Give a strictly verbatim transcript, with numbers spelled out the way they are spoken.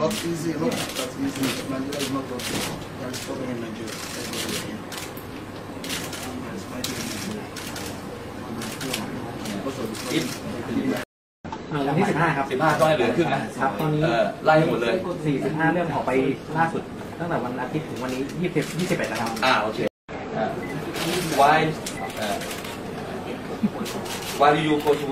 not easy, not that easy. Nigeria is not okay. There is problem in Nigeria. That's what we're here. There is fighting in Nigeria. Most of the problem. วันที่สิบห้าครับสิบห้าก็ให้เหลือครึ่งนะครับตอนนี้ไล่ให้หมดเลยสี่สิบห้าเรื่องออกไปล่าสุดตั้งแต่วันอาทิตย์ถึงวันนี้ยี่สิบ ยี่สิบเอ็ดนะครับอ่าโอเค why why do you go to